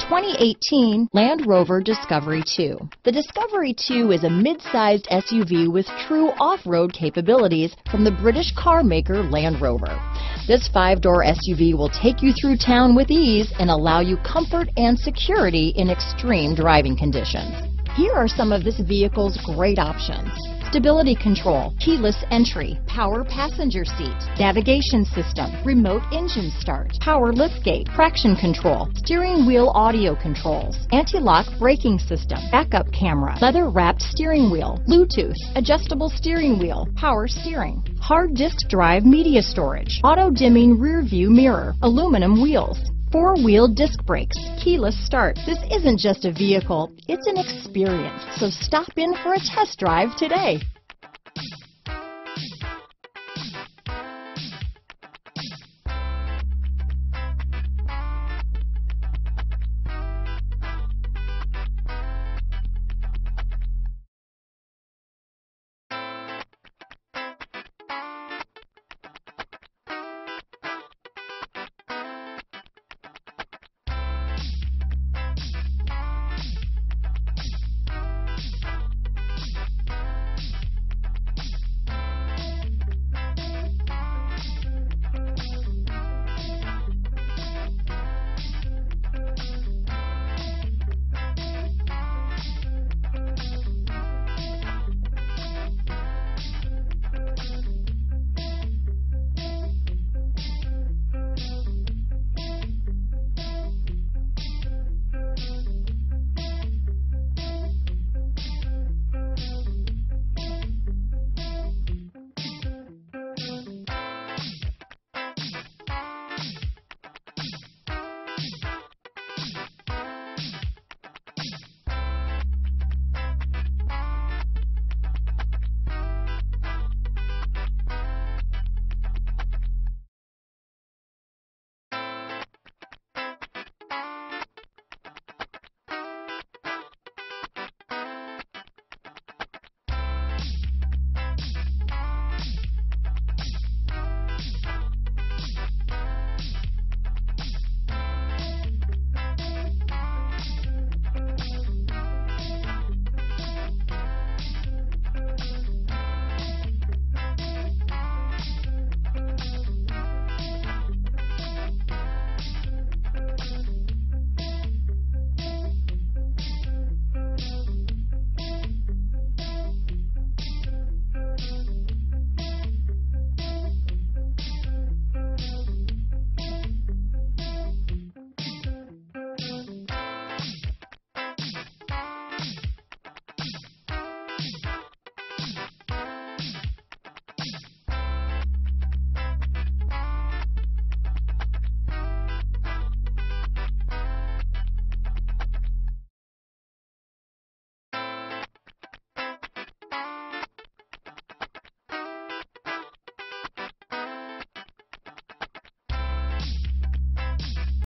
2018 Land Rover Discovery 2. The Discovery 2 is a mid-sized SUV with true off-road capabilities from the British car maker Land Rover. This 5-door SUV will take you through town with ease and allow you comfort and security in extreme driving conditions. Here are some of this vehicle's great options: stability control, keyless entry, power passenger seat, navigation system, remote engine start, power liftgate, traction control, steering wheel audio controls, anti-lock braking system, backup camera, leather-wrapped steering wheel, Bluetooth, adjustable steering wheel, power steering, hard disk drive media storage, auto-dimming rear view mirror, aluminum wheels, 4-wheel disc brakes, keyless start. This isn't just a vehicle, it's an experience. So stop in for a test drive today.